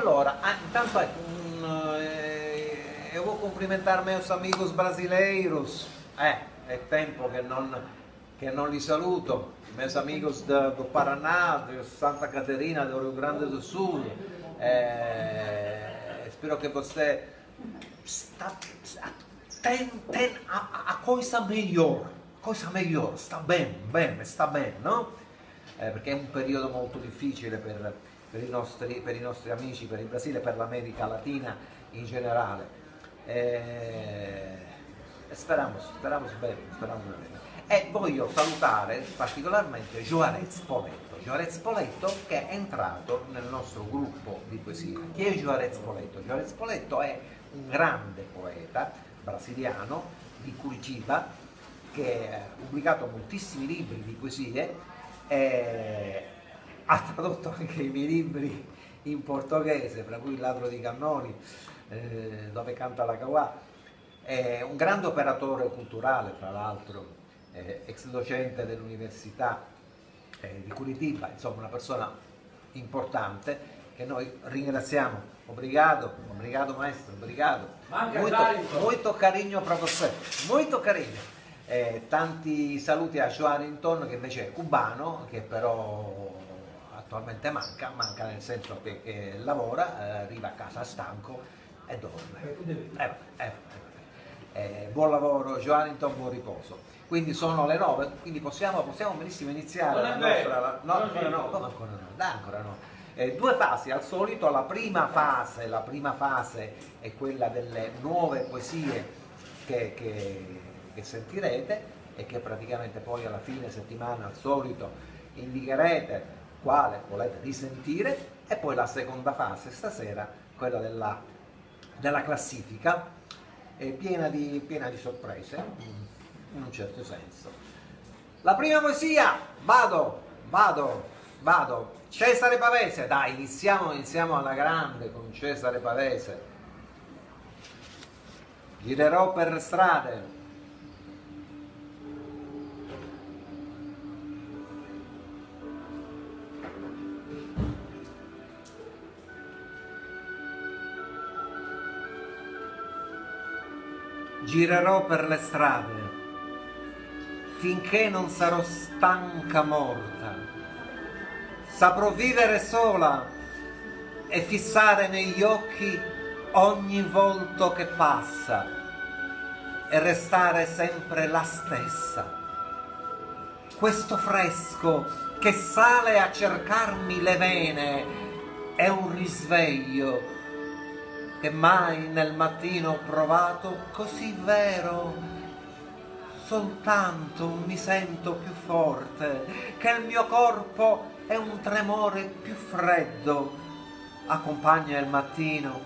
allora, intanto ecco, eu vou cumprimentar meus amigos brasileiros. É tempo que não li saluto, meus amigos do Paraná, de Santa Catarina, do Rio Grande do Sul. Spero che você tem a coisa melhor, sta bene, no? Perché è un periodo molto difficile per i nostri amici, per il Brasile, per l'America Latina in generale. Speriamo bene. E voglio salutare particolarmente Juarez Spoleto che è entrato nel nostro gruppo di poesia. Chi è Juarez Spoleto? Juarez Spoleto è un grande poeta brasiliano di Curitiba che ha pubblicato moltissimi libri di poesie, ha tradotto anche i miei libri in portoghese, fra cui Il ladro di cannoni, dove canta la Kawà. È un grande operatore culturale, tra l'altro, ex docente dell'Università di Curitiba, insomma una persona importante che noi ringraziamo. Obrigado maestro, obrigado. Molto carinho para você, molto carinho. Tanti saluti a Joarington, che invece è cubano, che però attualmente manca nel senso che lavora, arriva a casa stanco e dorme. Buon lavoro Joarington, buon riposo. Quindi sono le 9, quindi possiamo benissimo iniziare la nostra... No, ancora no, come ancora no? Due fasi al solito. La prima fase è quella delle nuove poesie che sentirete e che praticamente poi alla fine settimana al solito indicherete quale volete risentire, e poi la seconda fase stasera, quella della classifica, piena di sorprese in un certo senso. La prima poesia, vado, Cesare Pavese, dai, iniziamo alla grande con Cesare Pavese. Girerò per le strade, girerò per le strade finché non sarò stanca morta. Saprò vivere sola e fissare negli occhi ogni volto che passa e restare sempre la stessa. Questo fresco che sale a cercarmi le vene è un risveglio che mai nel mattino ho provato così vero. Soltanto mi sento più forte, che il mio corpo è un tremore più freddo, accompagna il mattino.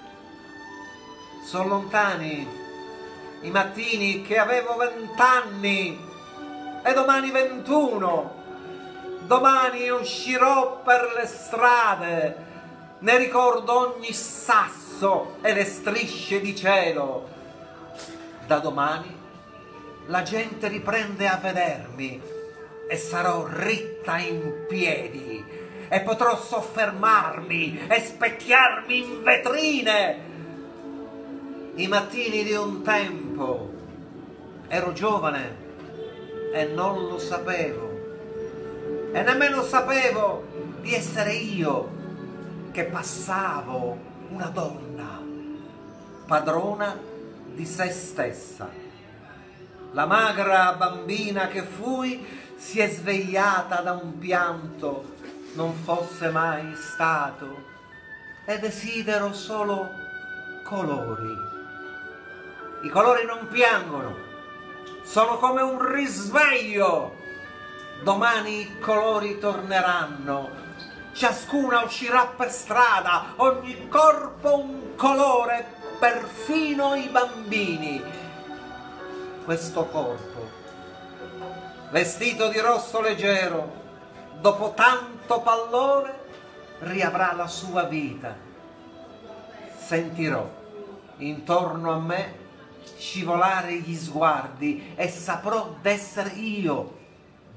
Sono lontani i mattini che avevo 20 anni e domani 21. Domani uscirò per le strade, ne ricordo ogni sasso e le strisce di cielo. Da domani la gente riprende a vedermi e sarò ritta in piedi e potrò soffermarmi e specchiarmi in vetrine. I mattini di un tempo ero giovane e non lo sapevo, e nemmeno sapevo di essere io che passavo una donna, padrona di se stessa. La magra bambina che fui si è svegliata da un pianto non fosse mai stato, e desidero solo colori. I colori non piangono, sono come un risveglio. Domani i colori torneranno, ciascuna uscirà per strada, ogni corpo un colore, perfino i bambini. Questo corpo, vestito di rosso leggero, dopo tanto pallore, riavrà la sua vita. Sentirò intorno a me scivolare gli sguardi e saprò d'essere io,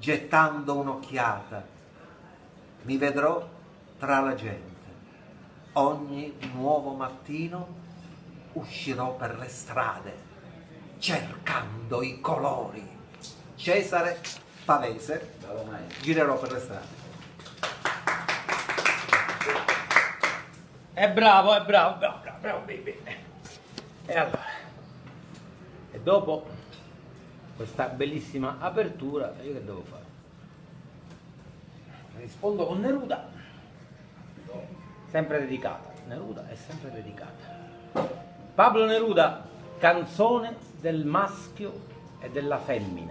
gettando un'occhiata. Mi vedrò tra la gente. ogni nuovo mattino uscirò per le strade cercando i colori. Cesare Pavese, girerò per le strade. È bravo, baby. E allora, e dopo questa bellissima apertura, io che devo fare? Rispondo con Neruda, sempre dedicata. Neruda è sempre dedicata. Pablo Neruda, canzone del maschio e della femmina.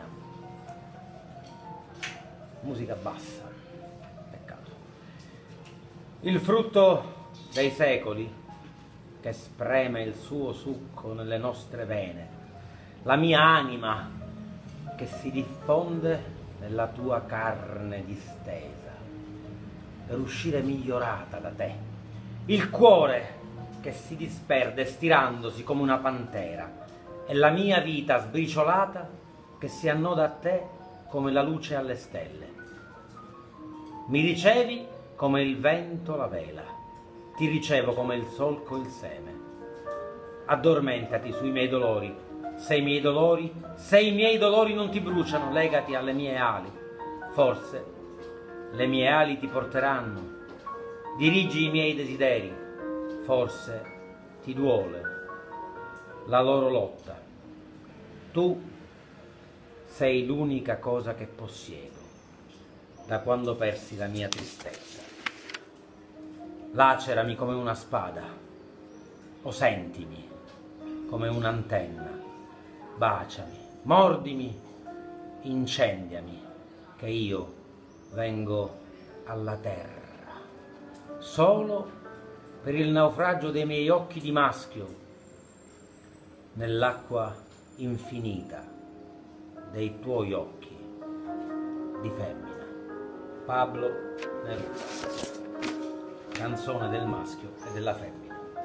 Musica bassa, peccato. Il frutto dei secoli che spreme il suo succo nelle nostre vene, la mia anima che si diffonde nella tua carne distesa per uscire migliorata da te, il cuore che si disperde stirandosi come una pantera e la mia vita sbriciolata che si annoda a te come la luce alle stelle. Mi ricevi come il vento la vela, ti ricevo come il solco il seme. Addormentati sui miei dolori, se i miei dolori non ti bruciano, legati alle mie ali. Forse le mie ali ti porteranno, dirigi i miei desideri, forse ti duole la loro lotta. Tu sei l'unica cosa che possiedo da quando persi la mia tristezza. Lacerami come una spada o sentimi come un'antenna, baciami, mordimi, incendiami, che io vengo alla terra solo per il naufragio dei miei occhi di maschio nell'acqua infinita dei tuoi occhi di femmina. Pablo Neruda, canzone del maschio e della femmina.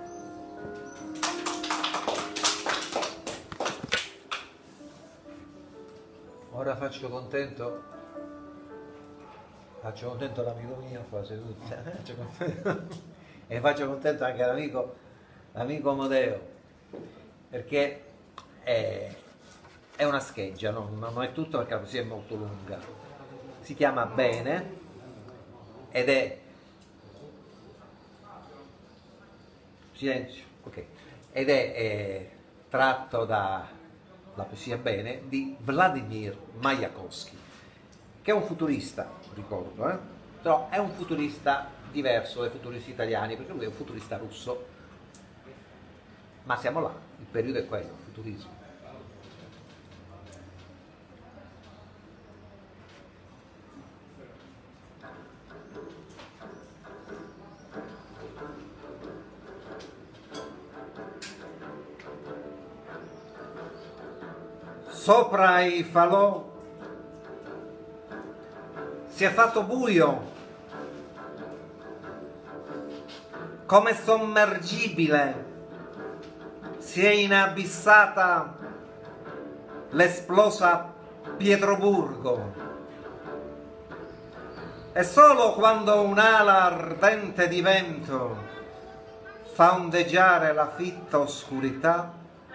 Ora faccio contento l'amico mio qua seduto e faccio contento anche l'amico Amodeo, perché è una scheggia, non è tutto perché la poesia è molto lunga. Si chiama Bene ed è silenzio, ok, ed è tratto da la poesia Bene di Vladimir Majakovskij, che è un futurista, ricordo, però è un futurista diverso dai futuristi italiani, perché lui è un futurista russo, ma siamo là, il periodo è quello, il futurismo. Sopra i falò si è fatto buio, come sommergibile si è inabissata l'esplosa Pietroburgo, e solo quando un'ala ardente di vento fa ondeggiare la fitta oscurità,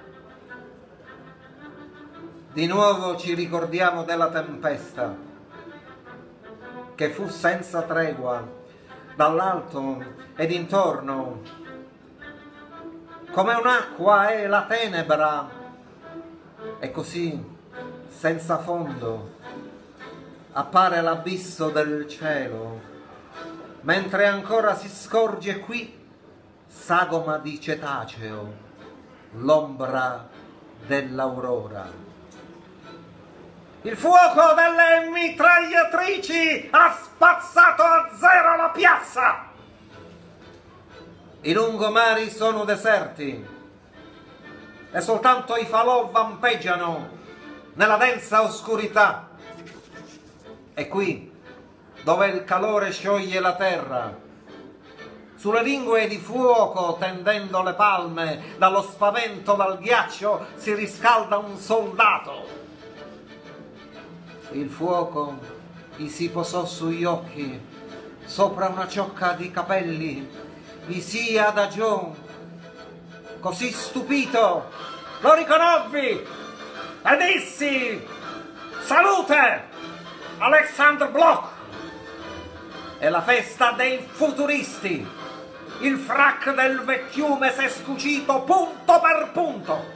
di nuovo ci ricordiamo della tempesta che fu senza tregua dall'alto ed intorno, come un'acqua è la tenebra, e così senza fondo appare l'abisso del cielo, mentre ancora si scorge qui, sagoma di cetaceo, l'ombra dell'aurora. Il fuoco delle mitragliatrici ha spazzato a zero la piazza. I lungomari sono deserti e soltanto i falò vampeggiano nella densa oscurità. E qui, dove il calore scioglie la terra, sulle lingue di fuoco, tendendo le palme dallo spavento, dal ghiaccio, si riscalda un soldato. Il fuoco gli si posò sugli occhi, sopra una ciocca di capelli, vi sia adagion, così stupito, lo riconobbi e dissi: salute, Alexander Bloch! È la festa dei futuristi, il frac del vecchiume s'è scucito punto per punto.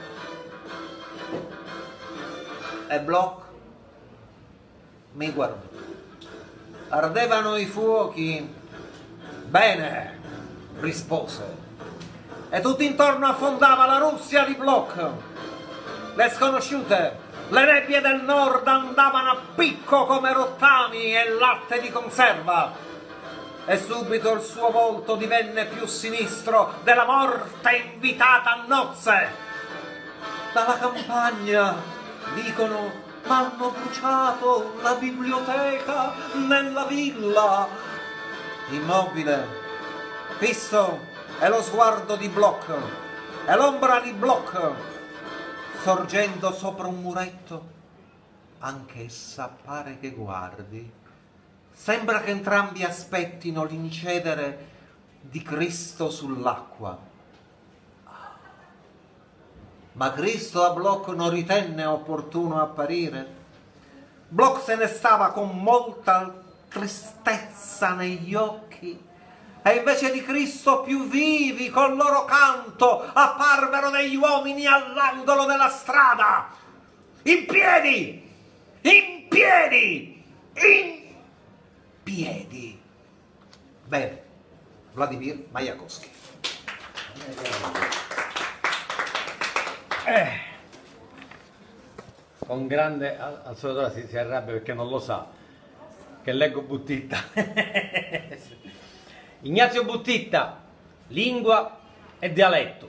E Bloch mi guardò. Ardevano i fuochi. Bene, rispose. E tutto intorno affondava la Russia di Bloch. Le sconosciute, le nebbie del nord andavano a picco come rottami e latte di conserva. E subito il suo volto divenne più sinistro della morte invitata a nozze. Dalla campagna, dicono, m'hanno bruciato la biblioteca nella villa. Immobile, fisso è lo sguardo di Bloch, è l'ombra di Bloch, sorgendo sopra un muretto. Anch'essa pare che guardi. Sembra che entrambi aspettino l'incedere di Cristo sull'acqua. Ma Cristo a Bloch non ritenne opportuno apparire. Bloch se ne stava con molta tristezza negli occhi, e invece di Cristo più vivi col loro canto apparvero degli uomini all'angolo della strada, in piedi, in piedi, in piedi. Bene, Vladimir Majakovskij. Con grande, al solito ora si arrabbia perché non lo sa che leggo Buttitta. Ignazio Buttitta, lingua e dialetto.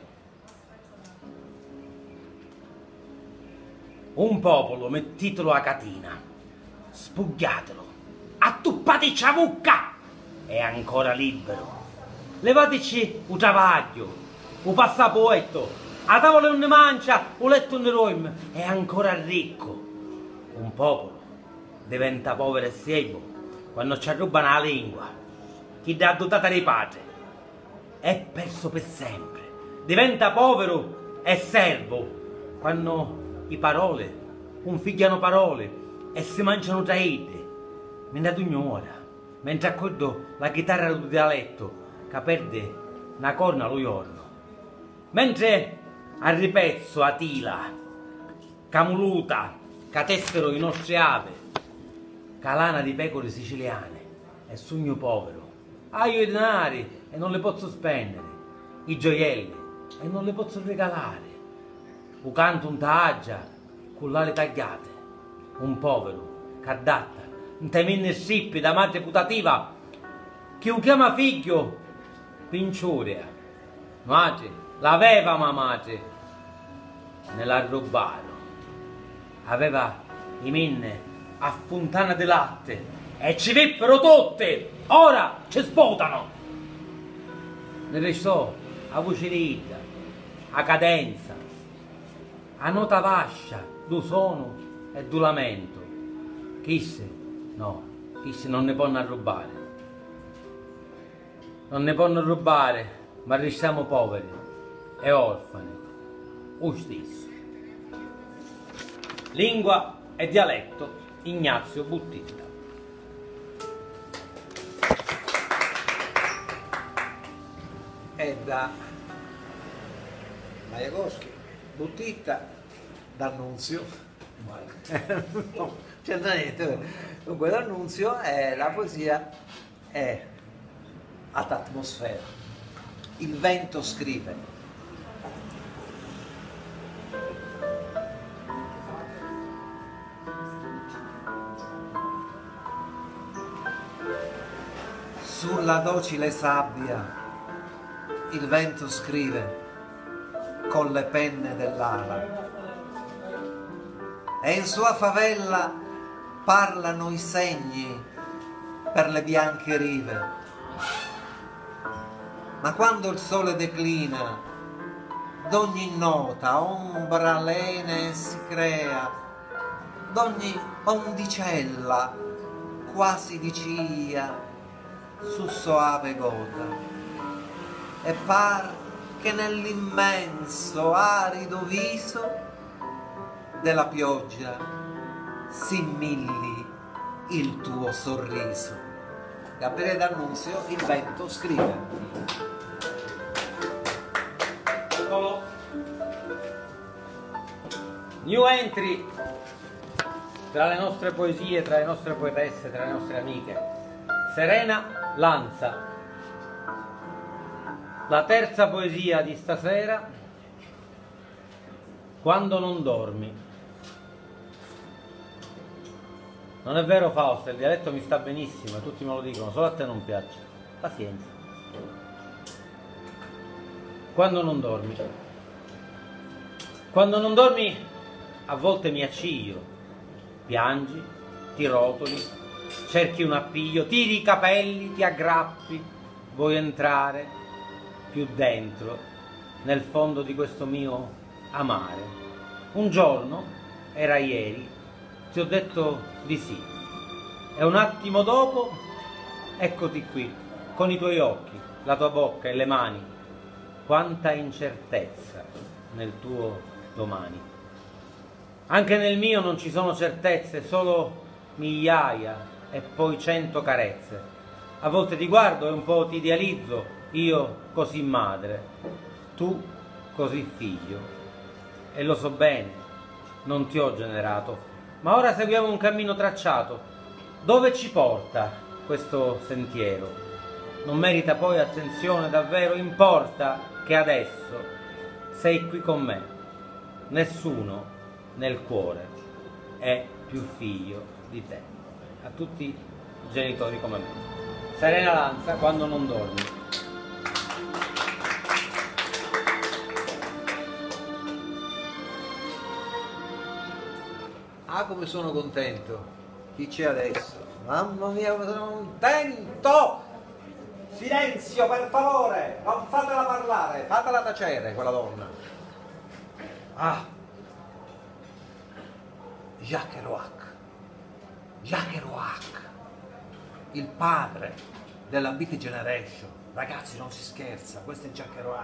Un popolo mettitelo a catina, spugliatelo, attuppatici a mucca, è ancora libero. Levatici un travaglio, un passaporto, a tavola non ne mangia, un letto non ne dorme, è ancora ricco. Un popolo diventa povero e servo quando ci rubano la lingua. Chi dà dotata dei padri è perso per sempre. Diventa povero e servo quando i parole un figliano parole e si mangiano traite. Mentre ignora, mentre accordo la chitarra del dialetto che perde una corna lo giorno. Mentre al ripezzo a tila, camuluta, che tessero i nostri ave, calana di pecore siciliane e sogno povero. Ah, io i denari e non le posso spendere, i gioielli e non le posso regalare. Un canto un taggia con l'ale tagliate, un povero che adatta un temine scippi da madre putativa, che un chiama figlio pinciuria. Madre, l'aveva ma madre, ne la rubarono. Aveva i minne a fontana di latte e ci vippero tutte, ora ci sputano. Ne restò a voce rida, a cadenza, a nota vascia, du suono e du lamento. Chisse, no, chisse non ne possono rubare. Non ne possono rubare, ma restiamo poveri e orfani. O stesso. Lingua e dialetto, Ignazio Buttitta. È da Majakovskij, Buttitta, D'Annunzio. No, c'è niente. Dunque D'Annunzio è la poesia è ad atmosfera. Il vento scrive. Sulla docile sabbia il vento scrive con le penne dell'ala e in sua favella parlano i segni per le bianche rive. Ma quando il sole declina, d'ogni nota ombra lene si crea, d'ogni ondicella quasi di ciglia su soave gota. e par che nell'immenso arido viso della pioggia similli il tuo sorriso. Gabriele D'Annunzio, Il vento scrive. New entry tra le nostre poesie, tra le nostre poetesse, tra le nostre amiche. Serena Lanza. La terza poesia di stasera, Quando non dormi. Non è vero, Fausto, il dialetto mi sta benissimo, tutti me lo dicono, solo a te non piace. Pazienza. Quando non dormi. Quando non dormi, a volte mi acciglio, piangi, ti rotoli, cerchi un appiglio, tiri i capelli, ti aggrappi, vuoi entrare più dentro, nel fondo di questo mio amare. Un giorno, era ieri, ti ho detto di sì, e un attimo dopo, eccoti qui, con i tuoi occhi, la tua bocca e le mani. Quanta incertezza nel tuo domani. Anche nel mio non ci sono certezze, solo migliaia e poi 100 carezze. A volte ti guardo e un po' ti idealizzo, io così madre, tu così figlio. E lo so bene, non ti ho generato, ma ora seguiamo un cammino tracciato. Dove ci porta questo sentiero? Non merita poi attenzione, davvero importa che adesso sei qui con me. Nessuno nel cuore è più figlio di te. A tutti i genitori come me. Serena Lanza, Quando non dormi. Ah, come sono contento! Chi c'è adesso? Mamma mia, come sono contento! Silenzio, per favore! Non fatela parlare, fatela tacere quella donna. Ah! Jacques Kerouac. Jacques Kerouac, il padre della Beat Generation. Ragazzi, non si scherza, questo è Jacques Kerouac.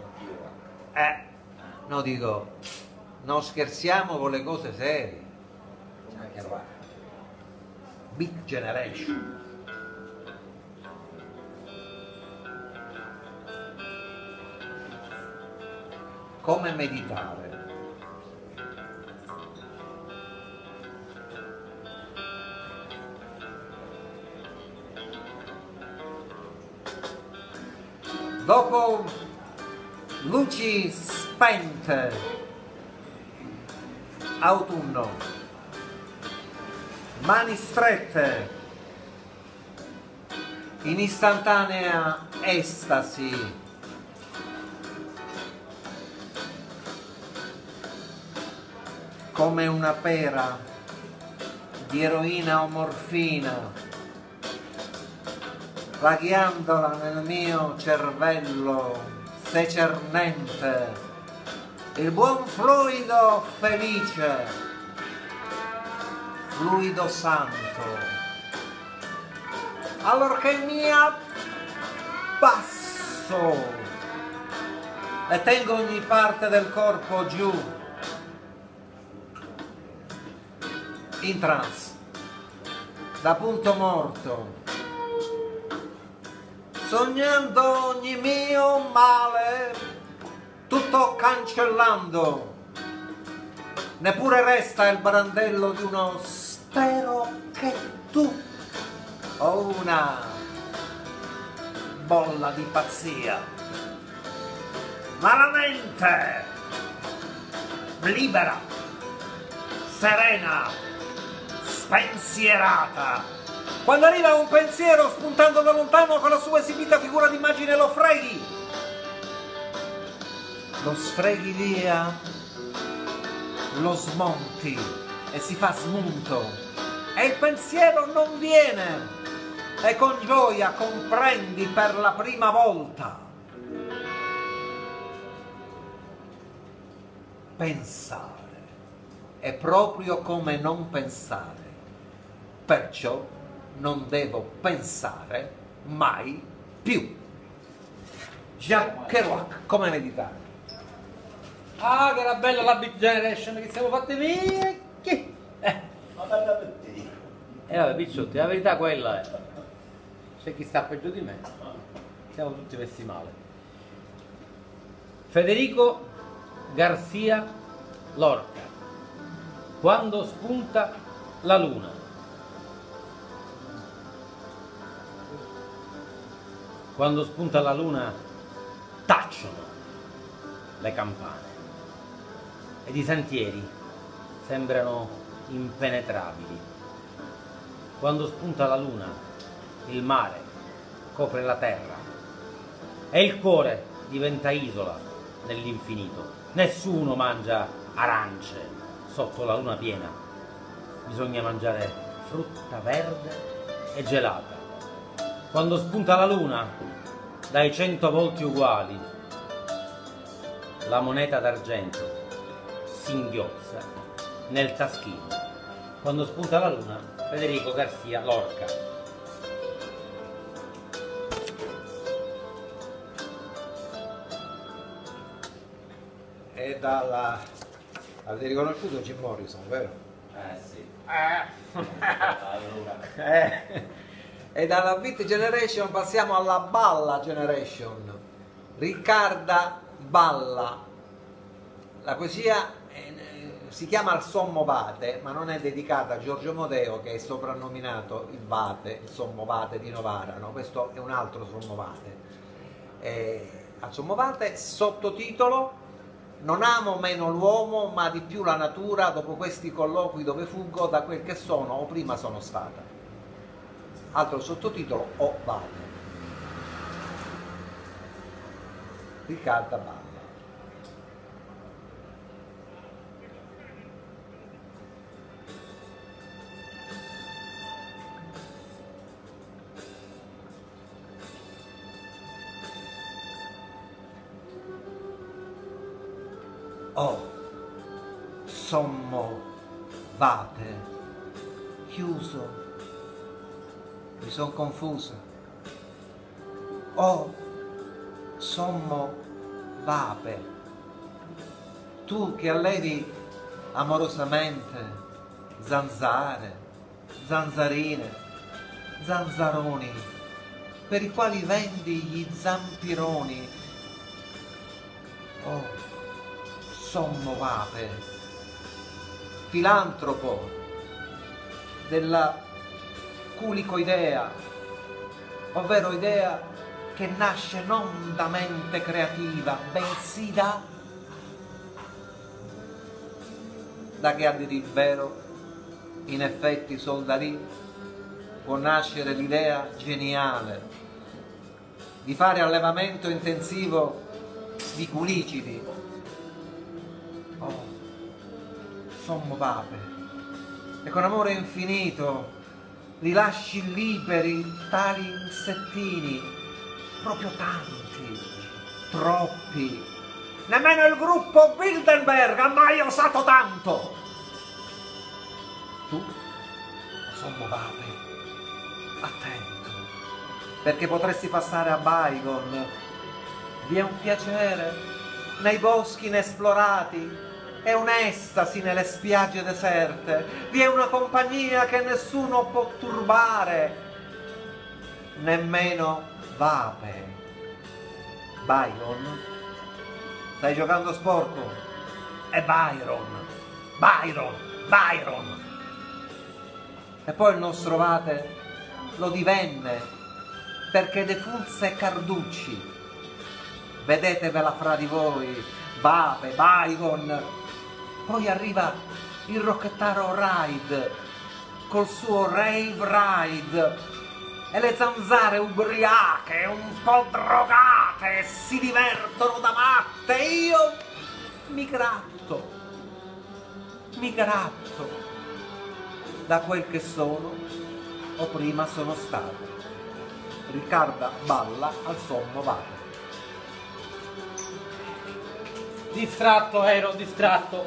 No, dico, non scherziamo con le cose serie. Beat Generation. Come meditare. Dopo luci spente, autunno, mani strette, in istantanea estasi, come una pera di eroina o morfina, vaghiandola nel mio cervello secernente, il buon fluido felice, fluido santo, allorché mi abbasso e tengo ogni parte del corpo giù, in trance, da punto morto, sognando ogni mio male, tutto cancellando. Neppure resta il brandello di uno spero che tu, o una bolla di pazzia. Ma la mente libera, serena, spensierata. Quando arriva un pensiero spuntando da lontano con la sua esibita figura d'immagine lo freghi. Lo sfreghi via, lo smonti e si fa smunto. E il pensiero non viene. E con gioia comprendi per la prima volta. Pensare è proprio come non pensare. Perciò non devo pensare mai più. Jacques Kerouac, come meditare. Ah, che era bella la Beat Generation che siamo fatti vecchi! Ma parla per te. E vabbè, picciotti, la verità quella è. C'è chi sta peggio di me. Siamo tutti messi male. Federico Garcia Lorca. Quando spunta la luna. Quando spunta la luna tacciono le campane ed i sentieri sembrano impenetrabili. Quando spunta la luna, il mare copre la terra e il cuore diventa isola nell'infinito. Nessuno mangia arance sotto la luna piena. Bisogna mangiare frutta verde e gelata. Quando spunta la luna, dai 100 volti uguali, la moneta d'argento singhiozza nel taschino. Quando spunta la luna, Federico Garcia Lorca. È dalla... avete riconosciuto Jim Morrison, vero? Sì. E dalla Beat Generation passiamo alla Balla Generation. Riccarda Balla. La poesia si chiama Il Sommo Vate, ma non è dedicata a Giorgio Modeo, che è soprannominato il Vate, il Sommo Vate di Novara, no? Questo è un altro Sommo Vate. Al Sommo Vate, sottotitolo: non amo meno l'uomo, ma di più la natura, dopo questi colloqui dove fuggo da quel che sono o prima sono stata. Altro sottotitolo: O Vate. Riccarda Balla. Oh, sommo vate, chiuso, mi son confusa. Oh, sommo vape, tu che allevi amorosamente zanzare, zanzarine, zanzaroni, per i quali vendi gli zampironi. Oh, sommo vape, filantropo della culicoidea, ovvero idea che nasce non da mente creativa, bensì da che a dir il vero, in effetti sol da lì può nascere l'idea geniale di fare allevamento intensivo di culicidi. Oh, sommo vape, e con amore infinito rilasci liberi tali insettini, proprio tanti, troppi. Nemmeno il gruppo Bilderberg ha mai osato tanto. Tu, sommo vape, attento, perché potresti passare a Baigon. Vi è un piacere nei boschi inesplorati, è un'estasi nelle spiagge deserte, vi è una compagnia che nessuno può turbare, nemmeno vape. Byron? Stai giocando sporco? È Byron, Byron, Byron. E poi il nostro vate lo divenne perché defulse Carducci. Vedetevela fra di voi, vape, Byron. Poi arriva il rocchettaro Ride col suo Rave Ride e le zanzare ubriache, un po' drogate, si divertono da matte. Io mi gratto da quel che sono o prima sono stato. Riccarda Balla al Sommo Vate. Distratto, ero distratto.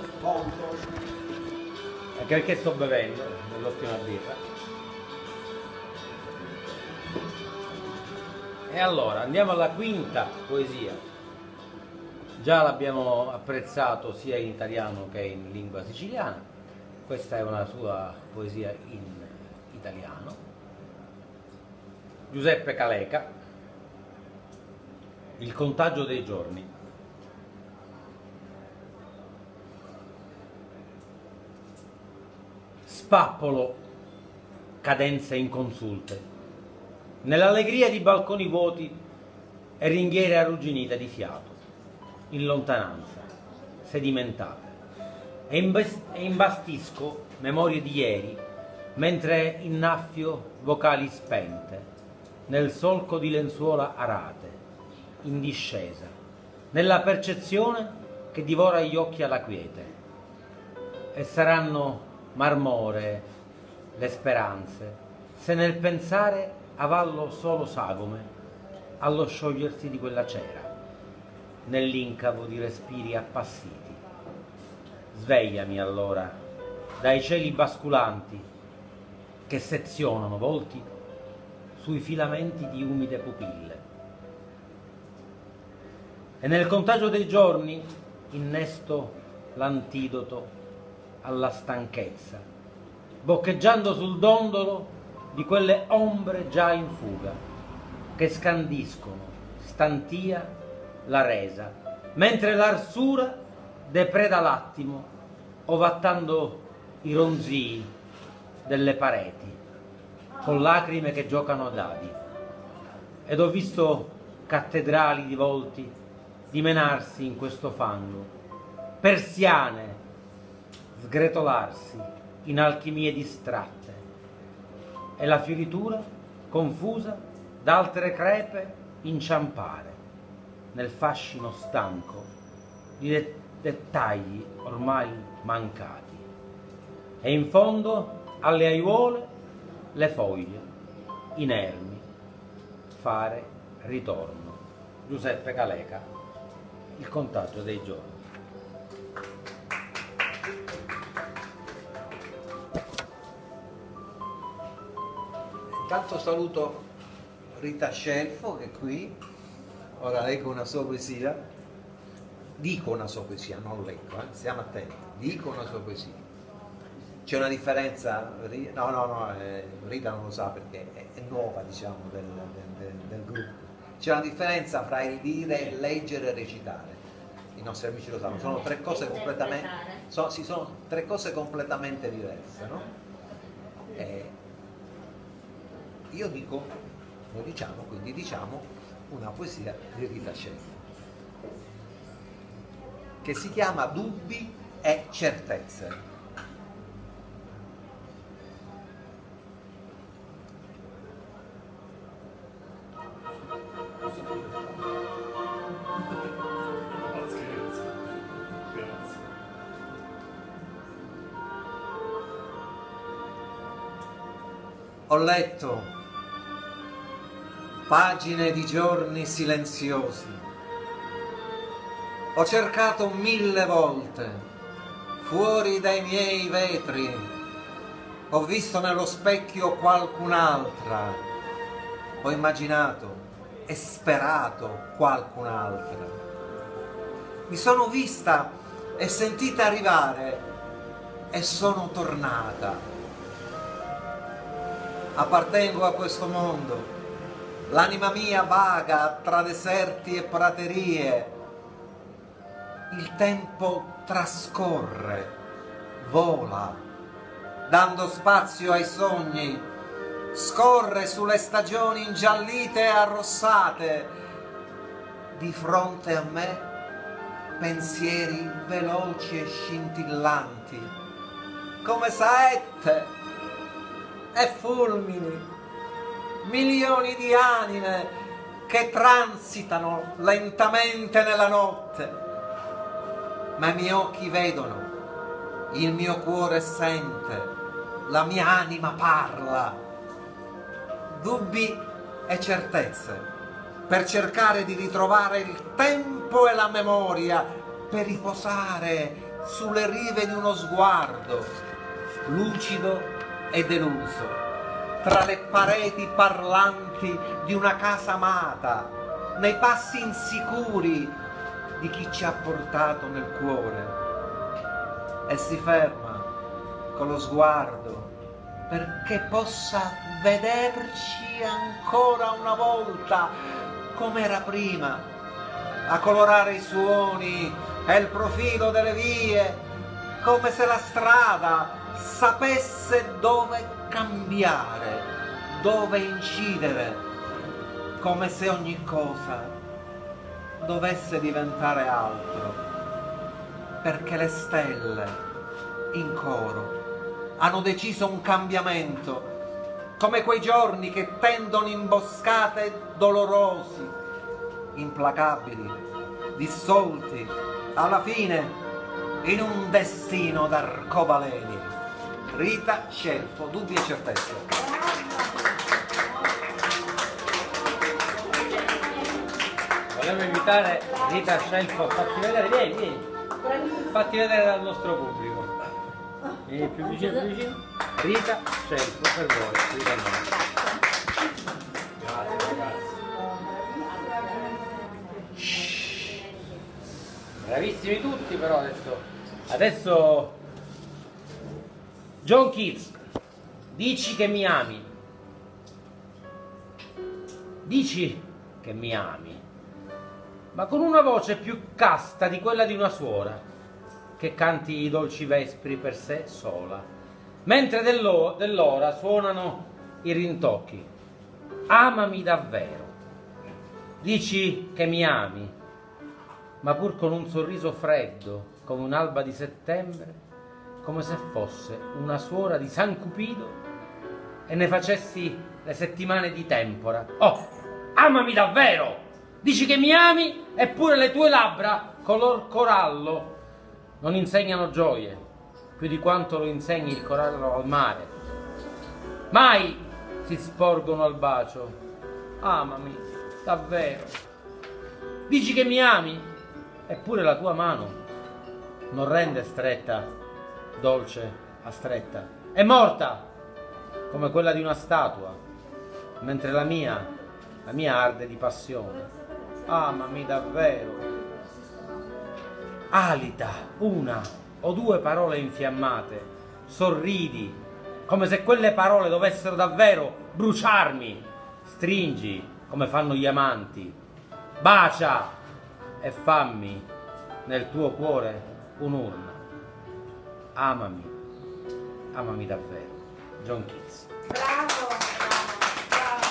Anche perché sto bevendo nell'ottima birra. E E allora andiamo alla quinta poesia. Già l'abbiamo apprezzato sia in italiano che in lingua siciliana. Questa è una sua poesia in italiano. Giuseppe Caleca, Il contagio dei giorni. Spappolo, cadenze inconsulte, nell'allegria di balconi vuoti e ringhiere arrugginite di fiato, in lontananza, sedimentate, e imbastisco memorie di ieri, mentre innaffio vocali spente, nel solco di lenzuola arate, in discesa, nella percezione che divora gli occhi alla quiete, e saranno marmoree le speranze, se nel pensare avallo solo sagome allo sciogliersi di quella cera, nell'incavo di respiri appassiti. Svegliami allora dai cieli basculanti che sezionano volti sui filamenti di umide pupille. E nel contagio dei giorni innesto l'antidoto alla stanchezza, boccheggiando sul dondolo di quelle ombre già in fuga, che scandiscono stantia la resa, mentre l'arsura depreda l'attimo, ovattando i ronzii delle pareti, con lacrime che giocano a dadi. Ed ho visto cattedrali di volti dimenarsi in questo fango, persiane sgretolarsi in alchimie distratte, e la fioritura confusa d'altre crepe inciampare nel fascino stanco di dettagli ormai mancati, e in fondo alle aiuole le foglie inermi fare ritorno. Giuseppe Caleca, Il contagio dei giorni. Intanto saluto Rita Scelfo che è qui, ora leggo una sua poesia, dico una sua poesia, non leggo, stiamo attenti, dico una sua poesia. C'è una differenza? No, Rita non lo sa perché è nuova, diciamo, del gruppo. C'è una differenza fra il dire, leggere e recitare. I nostri amici lo sanno, sono tre cose completamente, sono tre cose completamente diverse, no? Io dico, lo diciamo, quindi diciamo una poesia di Rita Scelfo che si chiama Dubbi e certezze. Ho letto pagine di giorni silenziosi, ho cercato 1000 volte fuori dai miei vetri, ho visto nello specchio qualcun'altra, ho immaginato e sperato qualcun'altra, mi sono vista e sentita arrivare e sono tornata. Appartengo a questo mondo, l'anima mia vaga tra deserti e praterie, il tempo trascorre, vola, dando spazio ai sogni, scorre sulle stagioni ingiallite e arrossate, di fronte a me pensieri veloci e scintillanti, come saette e fulmini, milioni di anime che transitano lentamente nella notte, ma i miei occhi vedono, il mio cuore sente, la mia anima parla. Dubbi e certezze, per cercare di ritrovare il tempo e la memoria, per riposare sulle rive di uno sguardo lucido e deluso, tra le pareti parlanti di una casa amata, nei passi insicuri di chi ci ha portato nel cuore. E si ferma con lo sguardo perché possa vederci ancora una volta come era prima, a colorare i suoni e il profilo delle vie, come se la strada sapesse dove cambiare, dove incidere, come se ogni cosa dovesse diventare altro, perché le stelle in coro hanno deciso un cambiamento, come quei giorni che tendono imboscate dolorosi, implacabili, dissolti alla fine in un destino d'arcobaleni. Rita Scelfo, Dubbi e certezze. Volevo invitare Rita Scelfo a farti vedere, vieni, fatti vedere dal nostro pubblico. Vieni più vicino, Rita Scelfo per voi, Rita Grazie ragazzi. Bravissimi tutti però adesso John Keats, dici che mi ami, dici che mi ami, ma con una voce più casta di quella di una suora, che canti i dolci vespri per sé sola, mentre dell'ora suonano i rintocchi. Amami davvero, dici che mi ami, ma pur con un sorriso freddo come un'alba di settembre, come se fosse una suora di San Cupido e ne facessi le settimane di tempora. Oh, amami davvero, dici che mi ami, eppure le tue labbra color corallo non insegnano gioie più di quanto lo insegni il corallo al mare. Mai si sporgono al bacio. Amami davvero, dici che mi ami, eppure la tua mano non rende stretta, dolce a stretta, è morta come quella di una statua, mentre la mia arde di passione. Amami davvero. Alita una o due parole infiammate, sorridi come se quelle parole dovessero davvero bruciarmi, stringi come fanno gli amanti, bacia e fammi nel tuo cuore un'urna. Amami, amami davvero. John Keats. Bravo, bravo.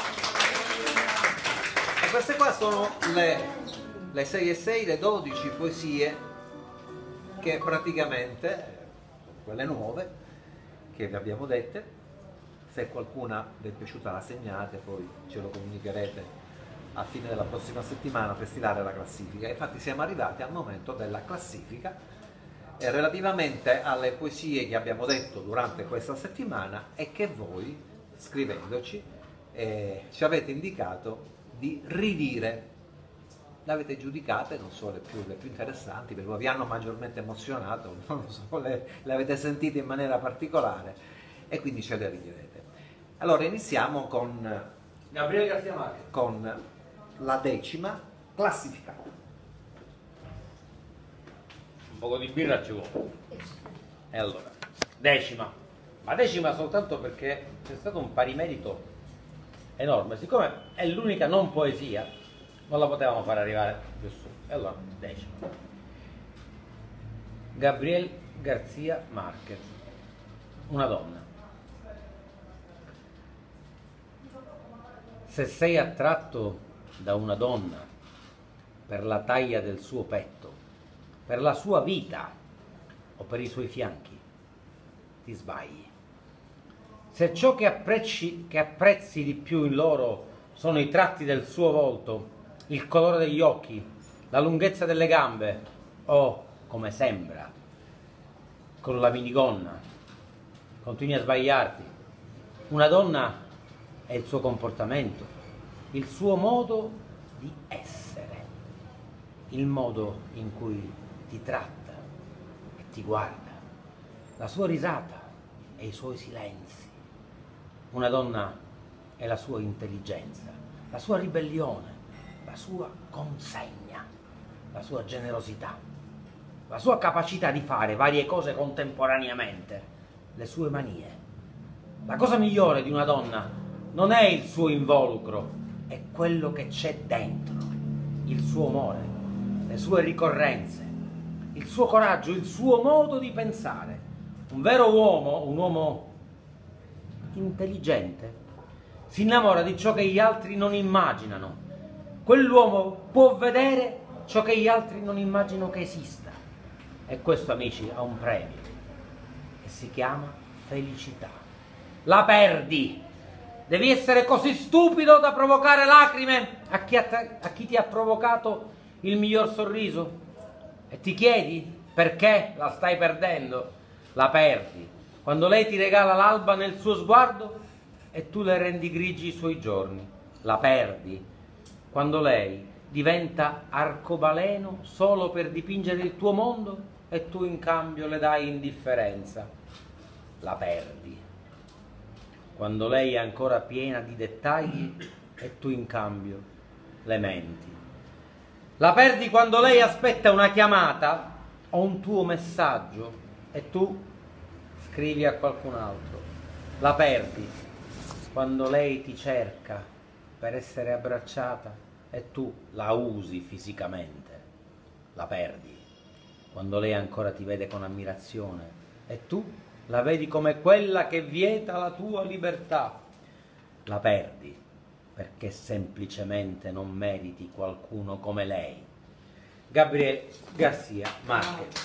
E queste qua sono le 6 e 6, le 12 poesie che praticamente, quelle nuove che vi abbiamo dette. Se qualcuna vi è piaciuta la segnate, poi ce lo comunicherete a fine della prossima settimana per stilare la classifica. Infatti siamo arrivati al momento della classifica relativamente alle poesie che abbiamo detto durante questa settimana e che voi, scrivendoci, ci avete indicato di ridire. Le avete giudicate, non so le più interessanti, perché vi hanno maggiormente emozionato, non so, le avete sentite in maniera particolare e quindi ce le ridirete. Allora iniziamo con Gabriele Garcia Marquez. Con la 10ª classifica. Un poco di birra ci vuole. E allora, 10ª. Ma 10ª soltanto perché c'è stato un pari merito enorme. Siccome è l'unica non poesia, non la potevamo far arrivare più su. E allora, 10ª. Gabriel Garcia Marquez. Una donna. Se sei attratto da una donna per la taglia del suo petto, per la sua vita o per i suoi fianchi, ti sbagli. Se ciò che apprezzi di più in loro sono i tratti del suo volto, il colore degli occhi, la lunghezza delle gambe o, come sembra, con la minigonna, continui a sbagliarti. Una donna è il suo comportamento, il suo modo di essere, il modo in cui ti tratta e ti guarda, la sua risata e i suoi silenzi. Una donna è la sua intelligenza, la sua ribellione, la sua consegna, la sua generosità, la sua capacità di fare varie cose contemporaneamente, le sue manie. La cosa migliore di una donna non è il suo involucro, è quello che c'è dentro, il suo amore, le sue ricorrenze, il suo coraggio, il suo modo di pensare. Un vero uomo, un uomo intelligente, si innamora di ciò che gli altri non immaginano. Quell'uomo può vedere ciò che gli altri non immaginano che esista. E questo, amici, ha un premio che si chiama felicità. La perdi. Devi essere così stupido da provocare lacrime a chi ti ha provocato il miglior sorriso? E ti chiedi perché la stai perdendo? La perdi quando lei ti regala l'alba nel suo sguardo e tu le rendi grigi i suoi giorni. La perdi quando lei diventa arcobaleno solo per dipingere il tuo mondo e tu in cambio le dai indifferenza. La perdi quando lei è ancora piena di dettagli e tu in cambio le menti. La perdi quando lei aspetta una chiamata o un tuo messaggio e tu scrivi a qualcun altro. La perdi quando lei ti cerca per essere abbracciata e tu la usi fisicamente. La perdi quando lei ancora ti vede con ammirazione e tu la vedi come quella che vieta la tua libertà. La perdi perché semplicemente non meriti qualcuno come lei. Gabriel García Márquez.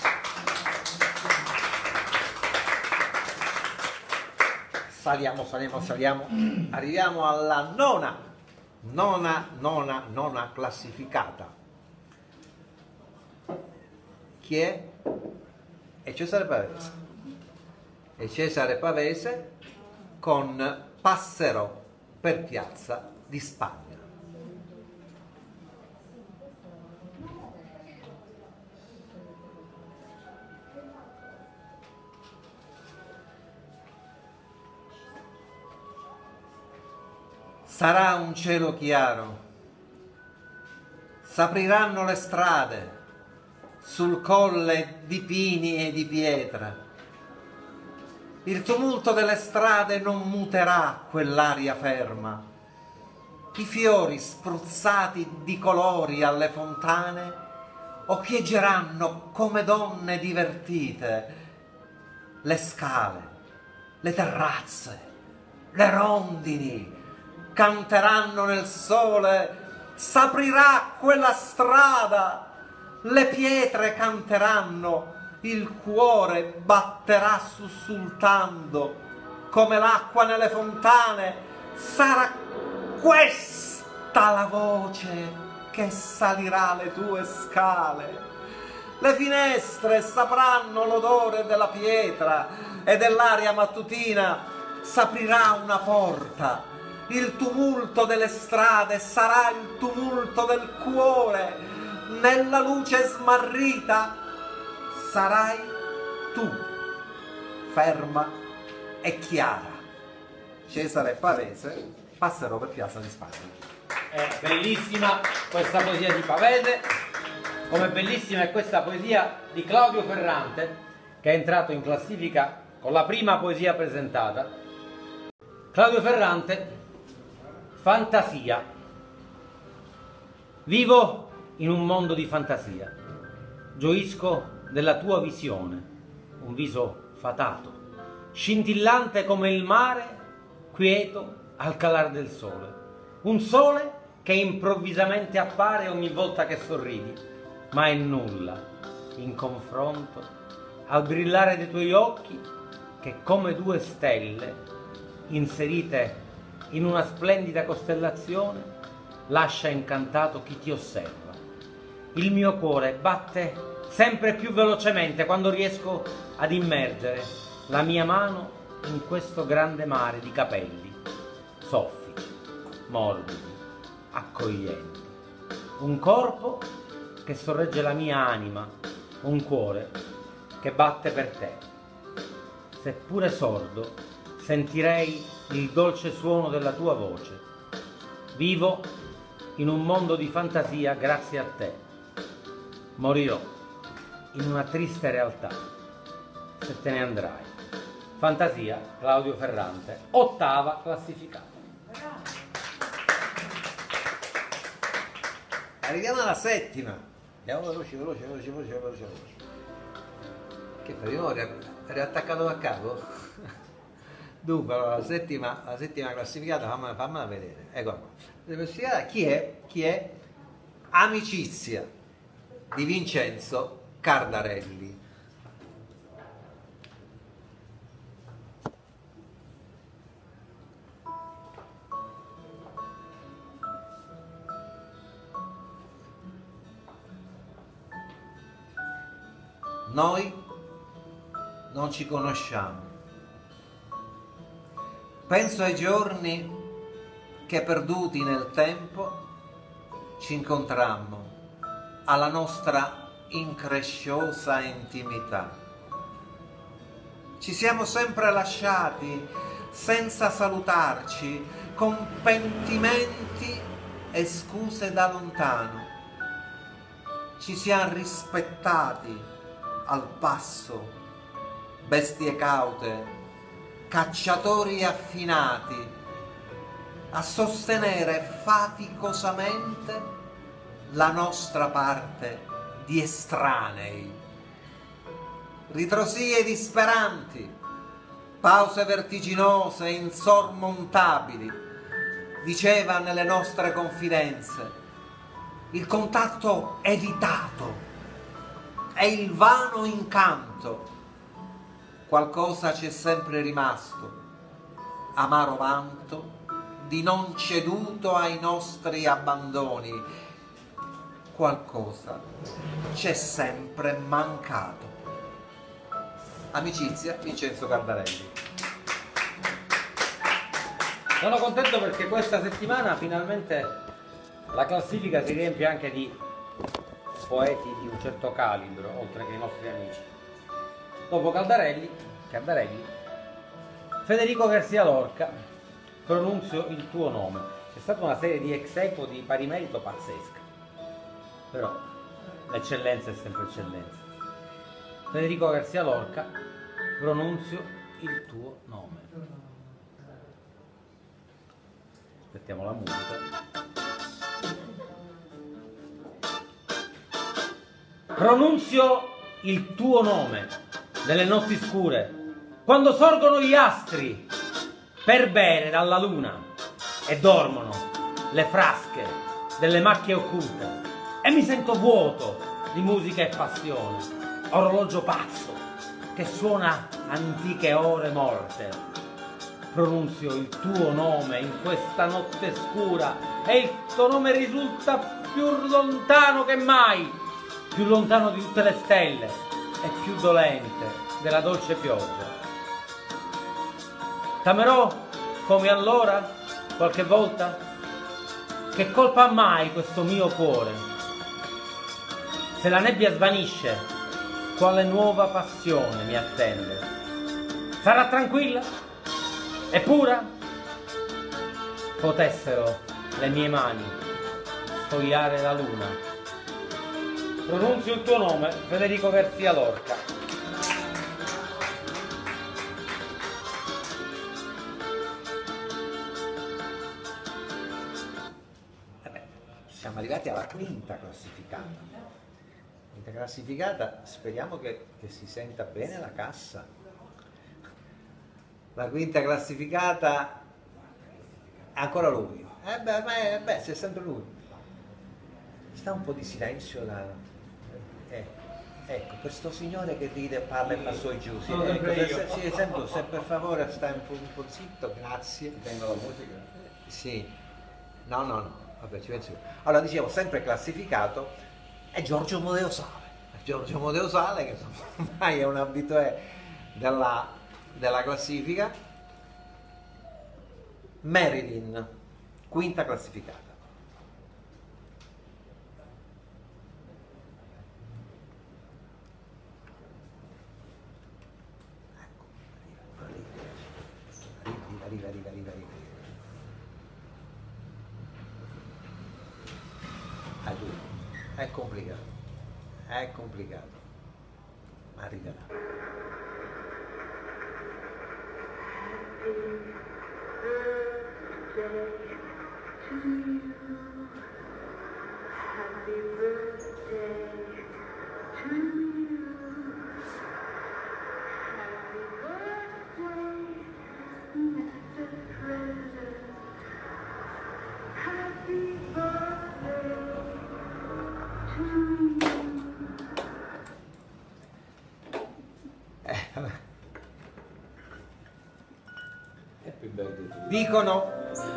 Saliamo, arriviamo alla nona classificata. Chi è? È Cesare Pavese. E Cesare Pavese con Passerò per piazza di Spagna. Sarà un cielo chiaro, s'apriranno le strade sul colle di pini e di pietra. Il tumulto delle strade non muterà quell'aria ferma. I fiori spruzzati di colori alle fontane occhieggeranno come donne divertite. Le scale, le terrazze, le rondini canteranno nel sole. S'aprirà quella strada, le pietre canteranno. Il cuore batterà sussultando come l'acqua nelle fontane. Sarà questa la voce che salirà le tue scale. Le finestre sapranno l'odore della pietra e dell'aria mattutina. S'aprirà una porta. Il tumulto delle strade sarà il tumulto del cuore. Nella luce smarrita sarai tu, ferma e chiara. Cesare Pavese, Passerò per piazza di Spagna. È bellissima questa poesia di Pavese, come bellissima è questa poesia di Claudio Ferrante, che è entrato in classifica con la prima poesia presentata. Claudio Ferrante, fantasia. Vivo in un mondo di fantasia, gioisco della tua visione, un viso fatato, scintillante come il mare, quieto al calar del sole, un sole che improvvisamente appare ogni volta che sorridi, ma è nulla in confronto al brillare dei tuoi occhi che come due stelle inserite in una splendida costellazione lascia incantato chi ti osserva. Il mio cuore batte sempre più velocemente quando riesco ad immergere la mia mano in questo grande mare di capelli, soffici, morbidi, accoglienti. Un corpo che sorregge la mia anima, un cuore che batte per te. Seppure sordo, sentirei il dolce suono della tua voce. Vivo in un mondo di fantasia grazie a te. Morirò in una triste realtà se te ne andrai. Fantasia, Claudio Ferrante, 8ª classificata. Arriviamo alla 7ª. Andiamo veloci. Che fai? Io riattaccato a capo? Dunque, allora, la settima classificata, fammela vedere. Ecco qua. La classificata, chi è? Amicizia di Vincenzo Cardarelli. Noi non ci conosciamo. Penso ai giorni che perduti nel tempo ci incontrammo alla nostra incresciosa intimità. Ci siamo sempre lasciati senza salutarci, con pentimenti e scuse da lontano. Ci siamo rispettati al passo, bestie caute, cacciatori affinati, a sostenere faticosamente la nostra parte di estranei. Ritrosie disperanti, pause vertiginose, insormontabili, diceva nelle nostre confidenze, il contatto evitato è il vano incanto. Qualcosa c'è sempre rimasto, amaro vanto di non ceduto ai nostri abbandoni. Qualcosa c'è sempre mancato. Amicizia, Vincenzo Cardarelli. Sono contento perché questa settimana finalmente la classifica si riempie anche di poeti di un certo calibro, oltre che i nostri amici. Dopo Cardarelli, Federico Garcia Lorca, pronunzio il tuo nome. C'è stata una serie di ex aequo di pari merito pazzesca, però l'eccellenza è sempre eccellenza. Federico Garcia Lorca, pronunzio il tuo nome. Aspettiamo la musica. Pronunzio il tuo nome nelle notti scure, quando sorgono gli astri per bene dalla luna e dormono le frasche delle macchie occulte, e mi sento vuoto di musica e passione, orologio pazzo che suona antiche ore morte. Pronunzio il tuo nome in questa notte scura e il tuo nome risulta più lontano che mai, più lontano di tutte le stelle e più dolente della dolce pioggia. T'amerò come allora, qualche volta? Che colpa ha mai questo mio cuore? Se la nebbia svanisce, quale nuova passione mi attende? Sarà tranquilla e pura? Potessero le mie mani sfogliare la luna. Pronunzio il tuo nome, Federico Garcia Lorca. Siamo arrivati alla 5ª classificata. 5ª classificata, speriamo che si senta bene la cassa. La 5ª classificata è ancora lui. C'è sempre lui. Sta un po' di silenzio là. Ecco, questo signore che ride, parla e fa su e giù. Sì, ecco, se per favore stai un po' zitto, grazie. Tengo la musica? Sì. No, vabbè, ci penso io. Allora, dicevo, sempre classificato è Giorgio Modeo Sale. Giorgio Modeo Sale, che ormai è un abitué della classifica. Marilyn, 5ª classificata. è complicato, ma arriverà. Dicono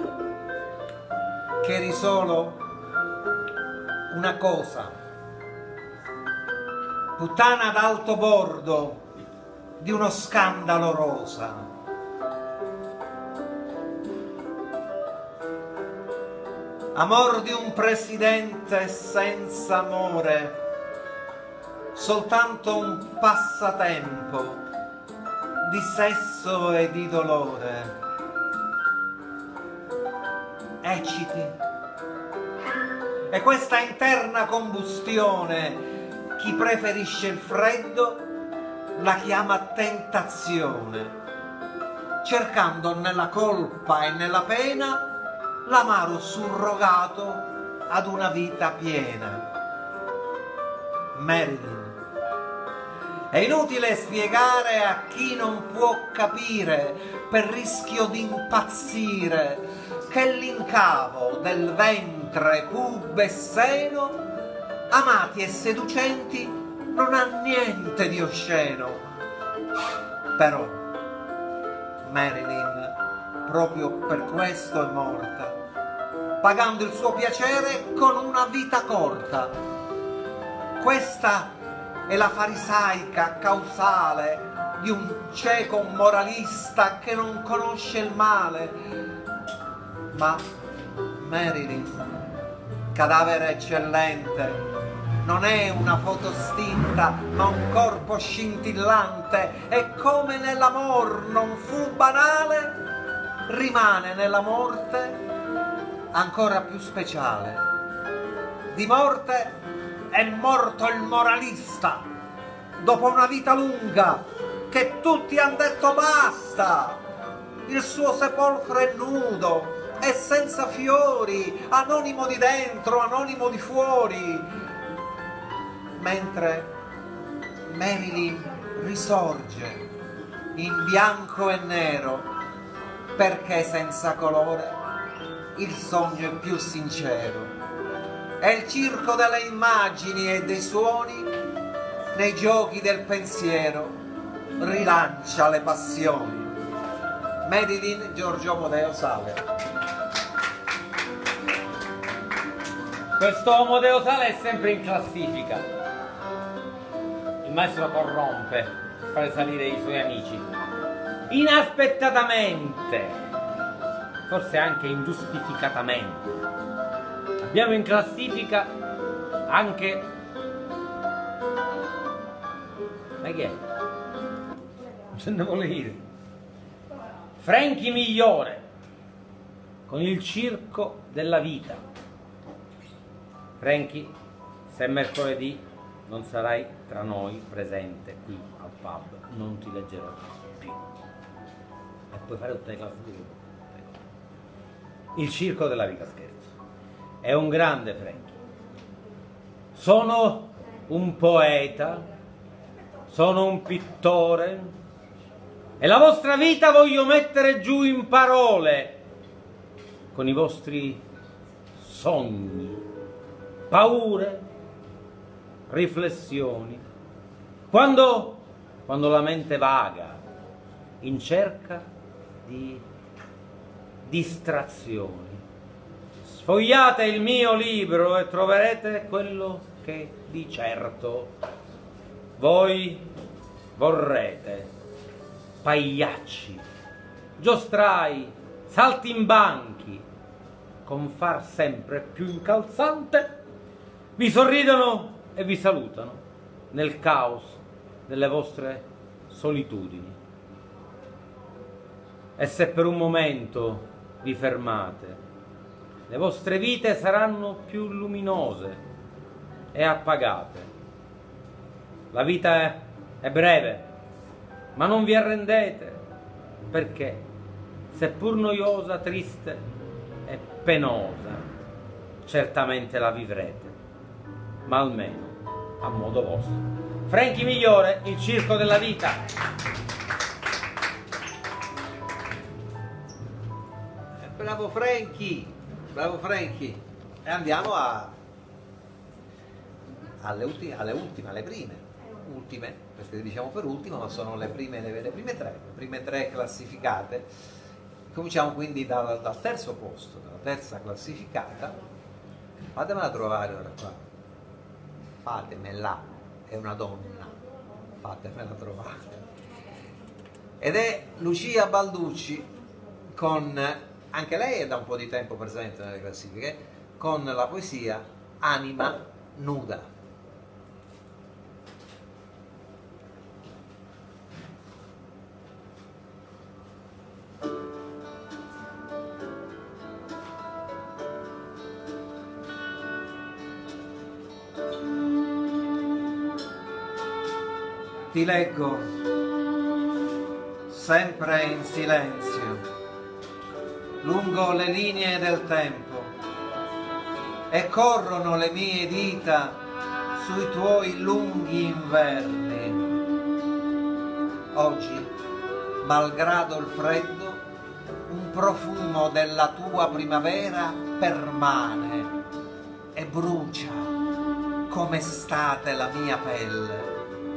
che eri solo una cosa, puttana d'alto bordo di uno scandalo rosa. Amor di un presidente senza amore, soltanto un passatempo di sesso e di dolore. Ecciti. E questa interna combustione, chi preferisce il freddo la chiama tentazione, cercando nella colpa e nella pena l'amaro surrogato ad una vita piena. Marilyn. È inutile spiegare a chi non può capire, per rischio di impazzire, che l'incavo del ventre, pube e seno, amati e seducenti, non ha niente di osceno. Però Marilyn proprio per questo è morta, pagando il suo piacere con una vita corta. Questa è la farisaica causale di un cieco moralista che non conosce il male. Ma Marilyn, cadavere eccellente, non è una foto stinta, ma un corpo scintillante, e come nell'amor non fu banale, rimane nella morte ancora più speciale. Di morte è morto il moralista, dopo una vita lunga che tutti han detto basta. Il suo sepolcro è nudo e senza fiori, anonimo di dentro, anonimo di fuori, mentre Marilyn risorge in bianco e nero, perché senza colore il sogno è più sincero. È il circo delle immagini e dei suoni, nei giochi del pensiero rilancia le passioni. Marilyn Giorgio Amodeo Sale. Questo Amodeo Sale è sempre in classifica. Il maestro corrompe per fare salire i suoi amici. Inaspettatamente, forse anche ingiustificatamente. Abbiamo in classifica anche... Ma chi è? Se ne vuole dire. Frankie Migliore con il circo della vita. Frankie, se mercoledì non sarai tra noi presente qui al pub, non ti leggerò più. E puoi fare tutte le classi di gruppo. Il circo della vita, scherzo. È un grande Frankie. Sono un poeta, sono un pittore, e la vostra vita voglio mettere giù in parole, con i vostri sogni, paure, riflessioni, quando la mente vaga in cerca di distrazioni. Sfogliate il mio libro e troverete quello che di certo voi vorrete. Pagliacci, giostrai, saltimbanchi, con far sempre più incalzante, vi sorridono e vi salutano nel caos delle vostre solitudini. E se per un momento vi fermate, le vostre vite saranno più luminose e appagate. La vita è breve, ma non vi arrendete, perché seppur noiosa, triste e penosa, certamente la vivrete, ma almeno a modo vostro. Frankie Migliore, Il circo della vita. Bravo Frankie, bravo Frankie. E andiamo alle ultime, perché diciamo per ultimo, ma sono le prime tre classificate. Cominciamo quindi dal terzo posto, dalla terza classificata. Fatemela trovare ora qua, fatemela, è una donna, fatemela trovare. Ed è Lucia Balducci, con, anche lei è da un po' di tempo presente nelle classifiche, con la poesia Anima nuda. Ti leggo sempre in silenzio lungo le linee del tempo e corrono le mie dita sui tuoi lunghi inverni. Oggi, malgrado il freddo, un profumo della tua primavera permane e brucia come estate la mia pelle.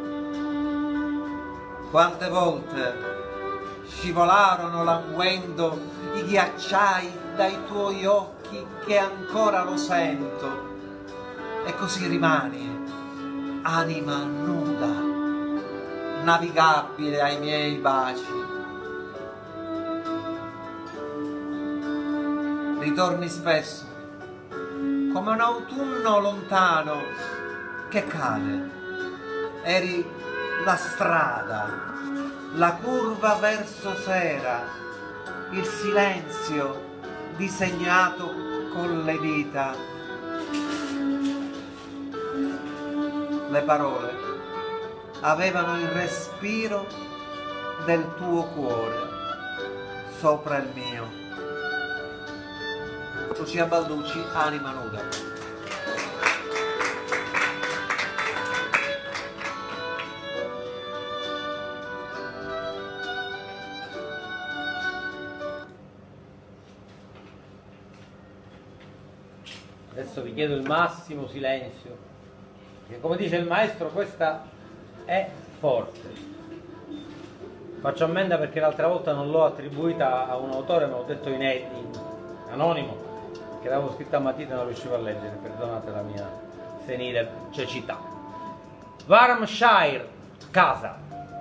Quante volte scivolarono languendo i ghiacciai dai tuoi occhi che ancora lo sento, e così rimani, anima nuda, navigabile ai miei baci. Ritorni spesso, come un autunno lontano che cade. Eri la strada, la curva verso sera, il silenzio disegnato con le dita. Le parole avevano il respiro del tuo cuore sopra il mio. Lucia Balducci, Anima nuda. Adesso vi chiedo il massimo silenzio, perché come dice il maestro questa è forte. Faccio ammenda perché l'altra volta non l'ho attribuita a un autore, ma l'ho detto in anonimo, che l'avevo scritta a matita e non riuscivo a leggere, perdonate la mia senile cecità. Warmshire, casa.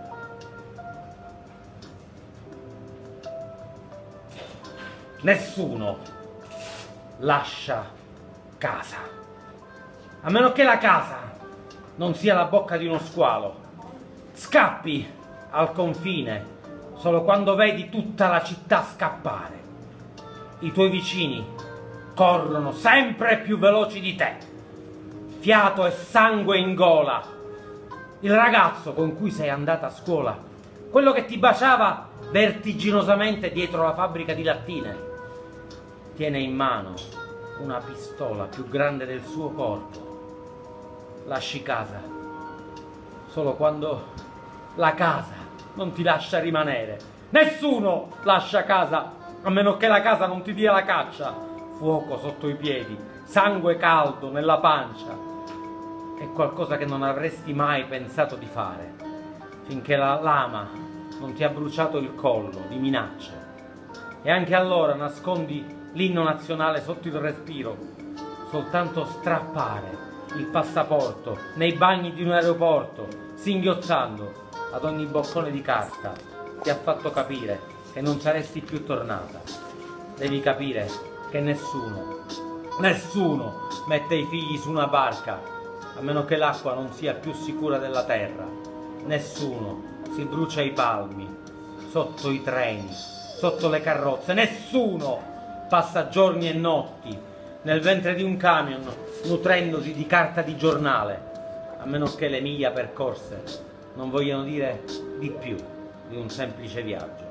Nessuno lascia casa, a meno che la casa non sia la bocca di uno squalo. Scappi al confine solo quando vedi tutta la città scappare. I tuoi vicini corrono sempre più veloci di te, fiato e sangue in gola. Il ragazzo con cui sei andata a scuola, quello che ti baciava vertiginosamente dietro la fabbrica di lattine, tiene in mano una pistola più grande del suo corpo. Lasci casa solo quando la casa non ti lascia rimanere. Nessuno lascia casa a meno che la casa non ti dia la caccia. Fuoco sotto i piedi, sangue caldo nella pancia. È qualcosa che non avresti mai pensato di fare finché la lama non ti ha bruciato il collo di minacce. E anche allora nascondi l'inno nazionale sotto il respiro. Soltanto strappare il passaporto nei bagni di un aeroporto, singhiozzando ad ogni boccone di carta, ti ha fatto capire che non saresti più tornata. Devi capire che nessuno mette i figli su una barca a meno che l'acqua non sia più sicura della terra. Nessuno si brucia i palmi sotto i treni, sotto le carrozze. Nessuno passa giorni e notti nel ventre di un camion nutrendosi di carta di giornale, a meno che le miglia percorse non vogliano dire di più di un semplice viaggio.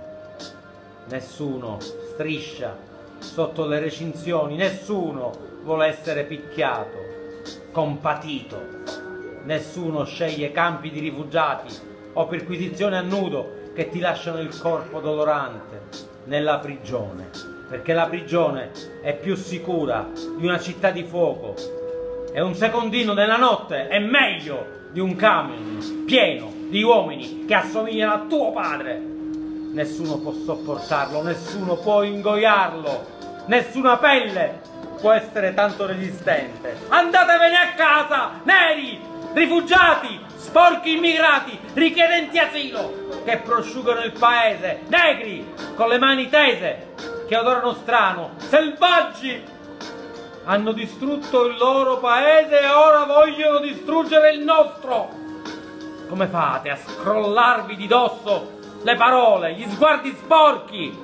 Nessuno striscia sotto le recinzioni, nessuno vuole essere picchiato, compatito, nessuno sceglie campi di rifugiati o perquisizioni a nudo che ti lasciano il corpo dolorante nella prigione, perché la prigione è più sicura di una città di fuoco e un secondino nella notte è meglio di un camion pieno di uomini che assomigliano a tuo padre. Nessuno può sopportarlo, nessuno può ingoiarlo, nessuna pelle può essere tanto resistente. Andatevene a casa, neri, rifugiati, sporchi immigrati, richiedenti asilo, che prosciugano il paese, negri, con le mani tese, che odorano strano, selvaggi. Hanno distrutto il loro paese e ora vogliono distruggere il nostro. Come fate a scrollarvi di dosso le parole, gli sguardi sporchi?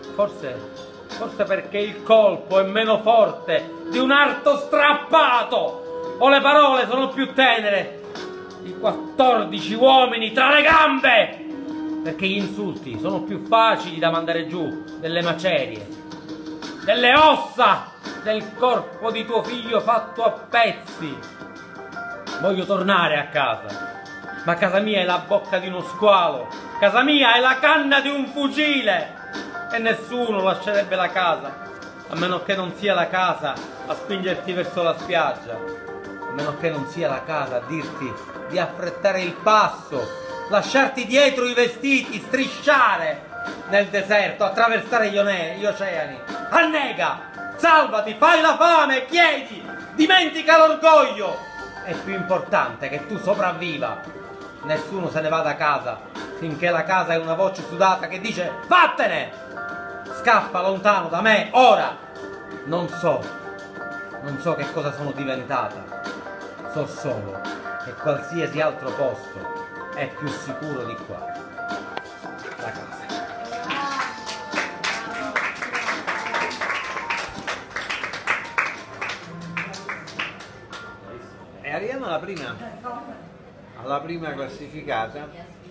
Forse perché il colpo è meno forte di un arto strappato, o le parole sono più tenere di 14 uomini tra le gambe, perché gli insulti sono più facili da mandare giù delle macerie, delle ossa del corpo di tuo figlio fatto a pezzi. Voglio tornare a casa, ma casa mia è la bocca di uno squalo, casa mia è la canna di un fucile, e nessuno lascerebbe la casa, a meno che non sia la casa a spingerti verso la spiaggia, a meno che non sia la casa a dirti di affrettare il passo, lasciarti dietro i vestiti, strisciare nel deserto, attraversare gli oceani. Annega, salvati, fai la fame, chiedi, dimentica l'orgoglio. È più importante che tu sopravviva. Nessuno se ne va da casa finché la casa è una voce sudata che dice vattene! Scappa lontano da me, ora! Non so che cosa sono diventata. So solo che qualsiasi altro posto è più sicuro di qua. La casa. E arriviamo alla prima classificata.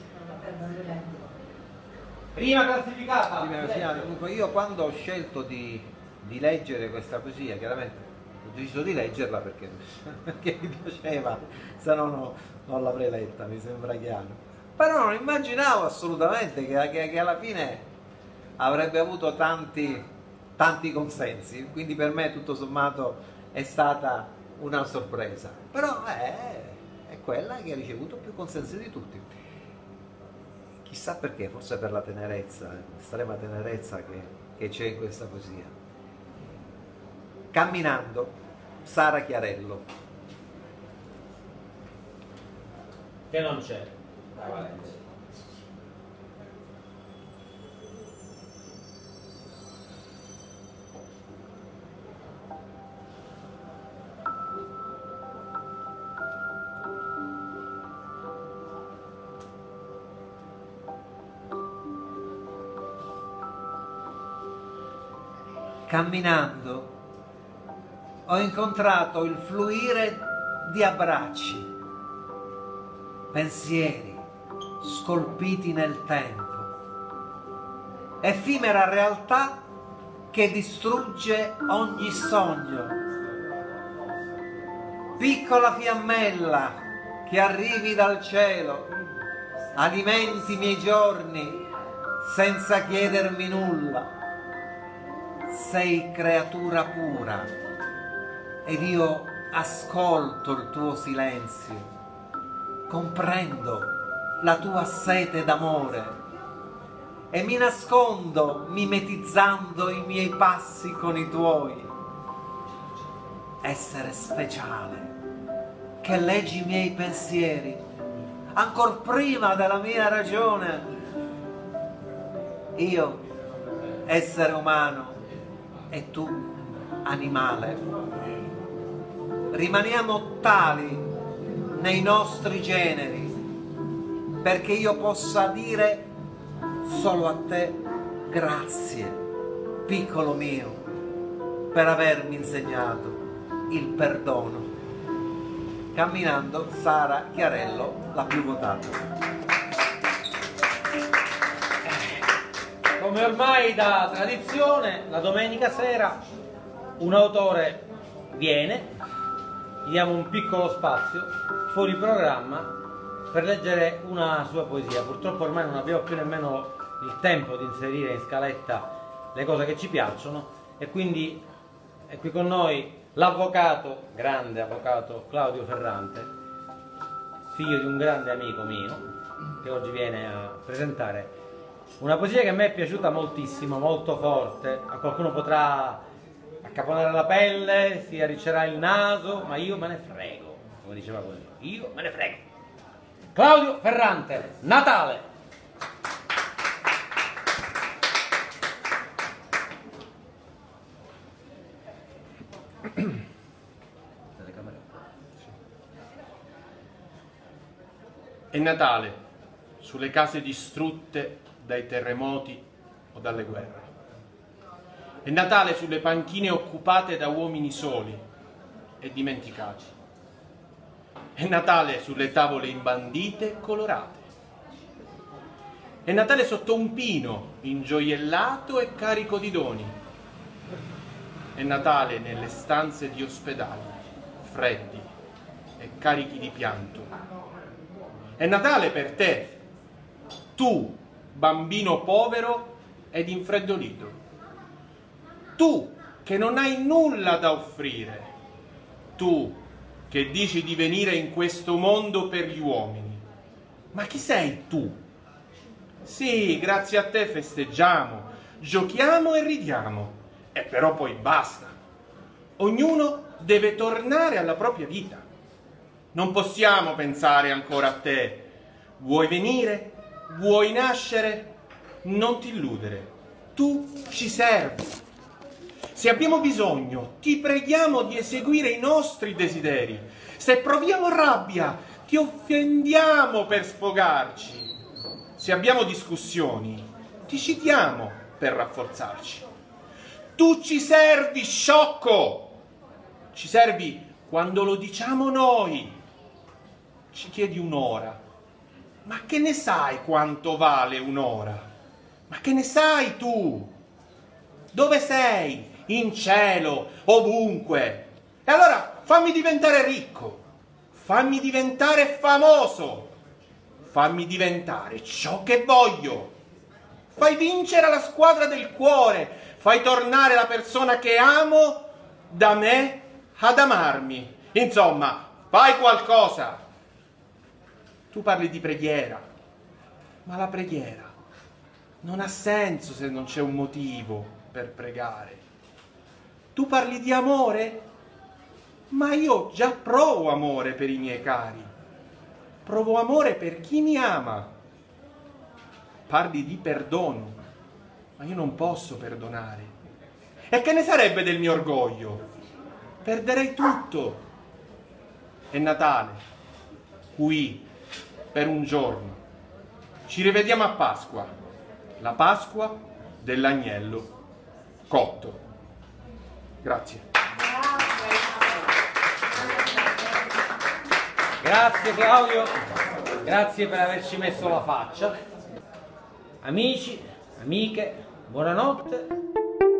Prima classificata! Dunque io quando ho scelto di leggere questa poesia, chiaramente ho deciso di leggerla perché mi piaceva, se no non l'avrei letta, mi sembra chiaro. Però non immaginavo assolutamente che alla fine avrebbe avuto tanti consensi, quindi per me tutto sommato è stata una sorpresa. Però è quella che ha ricevuto più consensi di tutti. Chissà perché, forse per la tenerezza, l'estrema tenerezza che c'è in questa poesia. Camminando, Sara Chiarello. Che non c'è. Camminando ho incontrato il fluire di abbracci, pensieri scolpiti nel tempo, effimera realtà che distrugge ogni sogno, piccola fiammella che arrivi dal cielo, alimenti i miei giorni senza chiedermi nulla. Sei creatura pura ed io ascolto il tuo silenzio, comprendo la tua sete d'amore e mi nascondo mimetizzando i miei passi con i tuoi. Essere speciale che leggi i miei pensieri ancor prima della mia ragione. Io, essere umano, e tu, animale. Rimaniamo tali nei nostri generi perché io possa dire solo a te grazie, piccolo mio, per avermi insegnato il perdono. camminando Sara Chiarello, la più votata. Come ormai da tradizione, la domenica sera un autore viene, gli diamo un piccolo spazio fuori programma per leggere una sua poesia. Purtroppo ormai non abbiamo più nemmeno il tempo di inserire in scaletta le cose che ci piacciono e quindi è qui con noi l'avvocato, grande avvocato Claudio Ferrante, figlio di un grande amico mio, che oggi viene a presentare una poesia che a me è piaciuta moltissimo, molto forte. A qualcuno potrà accaponare la pelle, si arriccerà il naso, ma io me ne frego, come diceva quello. Io me ne frego. Claudio Ferrante, Natale. È Natale sulle case distrutte dai terremoti o dalle guerre. È Natale sulle panchine occupate da uomini soli e dimenticati. È Natale sulle tavole imbandite e colorate. È Natale sotto un pino ingioiellato e carico di doni. È Natale nelle stanze di ospedali, freddi e carichi di pianto. È Natale per te, tu, bambino povero ed infreddolito. Tu che non hai nulla da offrire. Tu che dici di venire in questo mondo per gli uomini. Ma chi sei tu? Sì, grazie a te festeggiamo, giochiamo e ridiamo. E però poi basta. Ognuno deve tornare alla propria vita. Non possiamo pensare ancora a te. Vuoi venire? Vuoi nascere? Non ti illudere. Tu ci servi. Se abbiamo bisogno, ti preghiamo di eseguire i nostri desideri. Se proviamo rabbia, ti offendiamo per sfogarci. Se abbiamo discussioni, ti citiamo per rafforzarci. Tu ci servi, sciocco! Ci servi quando lo diciamo noi. Ci chiedi un'ora. Ma che ne sai quanto vale un'ora? Ma che ne sai tu? Dove sei? In cielo, ovunque. E allora fammi diventare ricco. Fammi diventare famoso. Fammi diventare ciò che voglio. Fai vincere la squadra del cuore. Fai tornare la persona che amo da me ad amarmi. Insomma, fai qualcosa. Tu parli di preghiera, ma la preghiera non ha senso se non c'è un motivo per pregare. Tu parli di amore, ma io già provo amore per i miei cari. Provo amore per chi mi ama. Parli di perdono, ma io non posso perdonare. E che ne sarebbe del mio orgoglio? Perderei tutto. È Natale, qui, per un giorno. Ci rivediamo a Pasqua, la Pasqua dell'agnello cotto. Grazie. Grazie Claudio, grazie per averci messo la faccia. Amici, amiche, buonanotte.